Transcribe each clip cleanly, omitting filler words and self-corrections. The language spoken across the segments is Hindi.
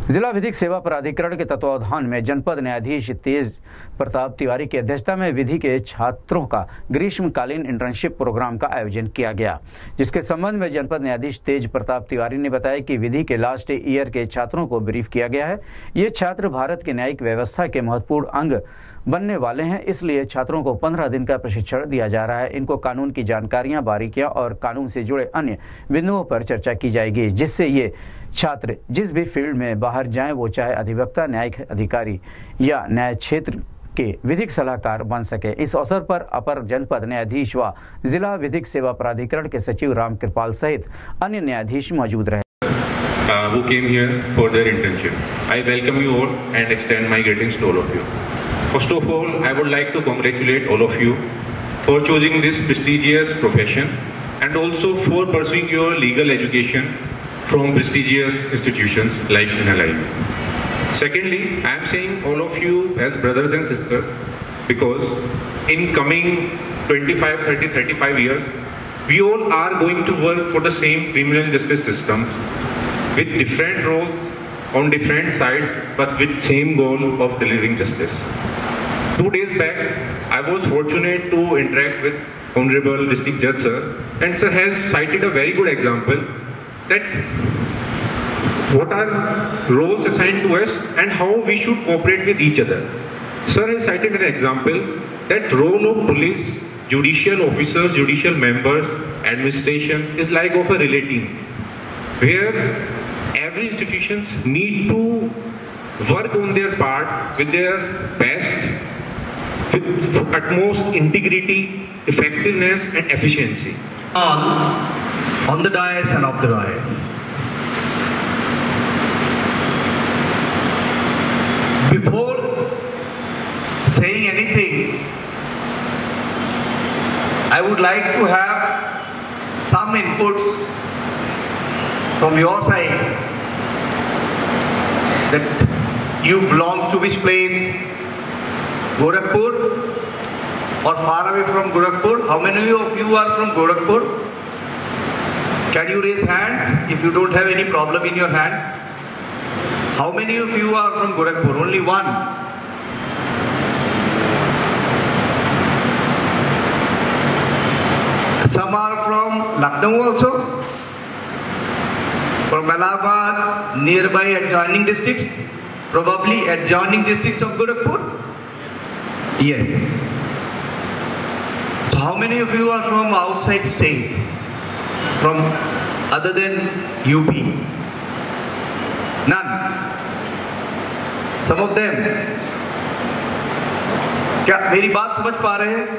जिला विधिक सेवा प्राधिकरण के तत्वावधान में जनपद न्यायाधीश तेज प्रताप तिवारी की अध्यक्षता में विधि के छात्रों का ग्रीष्मकालीन इंटर्नशिप प्रोग्राम का आयोजन किया गया, जिसके संबंध में जनपद न्यायाधीश तेज प्रताप तिवारी ने बताया कि विधि के लास्ट ईयर के छात्रों को ब्रीफ किया गया है। ये छात्र भारत के न्यायिक व्यवस्था के महत्वपूर्ण अंग बनने वाले हैं, इसलिए छात्रों को 15 दिन का प्रशिक्षण दिया जा रहा है। इनको कानून की जानकारियां, बारीकियां और कानून से जुड़े अन्य बिंदुओं पर चर्चा की जाएगी, जिससे ये छात्र जिस भी फील्ड में बाहर जाएं, वो चाहे अधिवक्ता, न्यायिक अधिकारी या न्याय क्षेत्र के विधिक सलाहकार बन सके। इस अवसर पर अपर जनपद न्यायाधीश व जिला विधिक सेवा प्राधिकरण के सचिव राम कृपाल सहित अन्य न्यायाधीश मौजूद रहे। Who came here for their internship. I welcome you all and extend my greetings to all of you. First of all, I would like to congratulate all of you for choosing this prestigious profession and also for pursuing your legal education from prestigious institutions like NLI. Secondly, I am saying all of you as brothers and sisters because in coming 25, 30, 35 years, we all are going to work for the same criminal justice system with different roles on different sides but with same goal of delivering justice. 2 days back, I was fortunate to interact with Honorable District Judge Sir, and Sir has cited a very good example that what are roles assigned to us and how we should cooperate with each other. Sir has cited an example that role of police, judicial officers, judicial members, administration is like of a relay team, where every institutions need to work on their part with their best, with utmost integrity, effectiveness and efficiency. On the dais and off the dais. Before saying anything, I would like to have some inputs from your side, that you belong to which place, Gorakhpur or far away from Gorakhpur? How many of you are from Gorakhpur? Can you raise hands if you don't have any problem in your hand? How many of you are from Gorakhpur? Only one. Some are from Lucknow also, from Allahabad, nearby adjoining districts, probably adjoining districts of Gorakhpur. Yes. So how many of you are from outside state, from other than UP? None. Some of them. क्या मेरी बात समझ पा रहे हैं?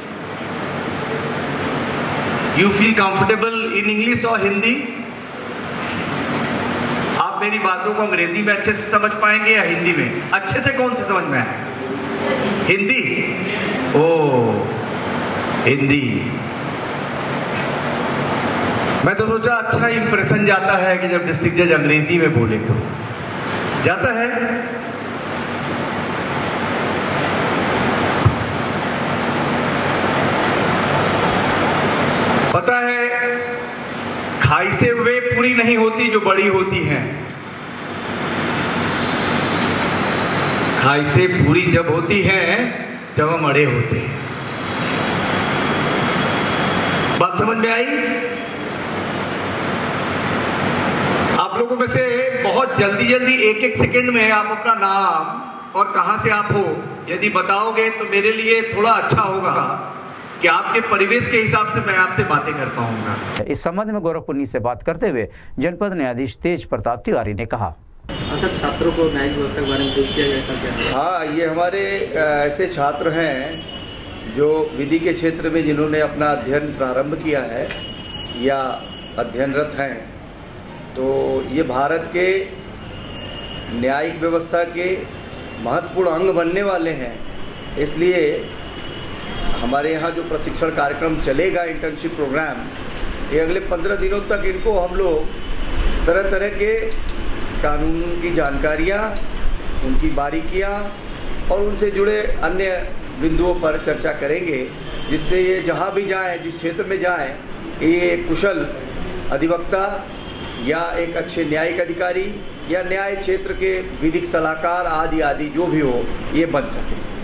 You feel comfortable in English or Hindi? आप मेरी बातों को अंग्रेजी में अच्छे से समझ पाएंगे या हिंदी में? अच्छे से कौन से समझ में आए? हिंदी? ओह, हिंदी। मैं तो सोचा अच्छा इंप्रेशन जाता है कि जब डिस्ट्रिक्ट जज अंग्रेजी में बोले तो जाता है। पता है खाई से वे पूरी नहीं होती जो बड़ी होती हैं। खाई से पूरी जब होती है जब हम अड़े होते हैं। बात समझ में आई? आप लोगों में से बहुत जल्दी जल्दी एक सेकंड में आप अपना नाम और कहां से आप हो यदि बताओगे तो मेरे लिए थोड़ा अच्छा होगा कि आपके परिवेश के हिसाब से मैं आपसे बातें कर पाऊंगा। इस संबंध में गोरखपुर से बात करते हुए जनपद न्यायाधीश तेज प्रताप तिवारी ने कहा, छात्रों को न्यायिक व्यवस्था के बारे में ब्रीफ किया गया। हाँ, ये हमारे ऐसे छात्र हैं जो विधि के क्षेत्र में जिन्होंने अपना अध्ययन प्रारंभ किया है या अध्ययनरत हैं, तो ये भारत के न्यायिक व्यवस्था के महत्वपूर्ण अंग बनने वाले हैं। इसलिए हमारे यहाँ जो प्रशिक्षण कार्यक्रम चलेगा, इंटर्नशिप प्रोग्राम, ये अगले 15 दिनों तक इनको हम लोग तरह तरह के कानून की जानकारियाँ, उनकी बारीकियाँ और उनसे जुड़े अन्य बिंदुओं पर चर्चा करेंगे, जिससे ये जहाँ भी जाएं, जिस क्षेत्र में जाएं, ये कुशल अधिवक्ता या एक अच्छे न्यायिक अधिकारी या न्याय क्षेत्र के विधिक सलाहकार आदि आदि जो भी हो, ये बन सके।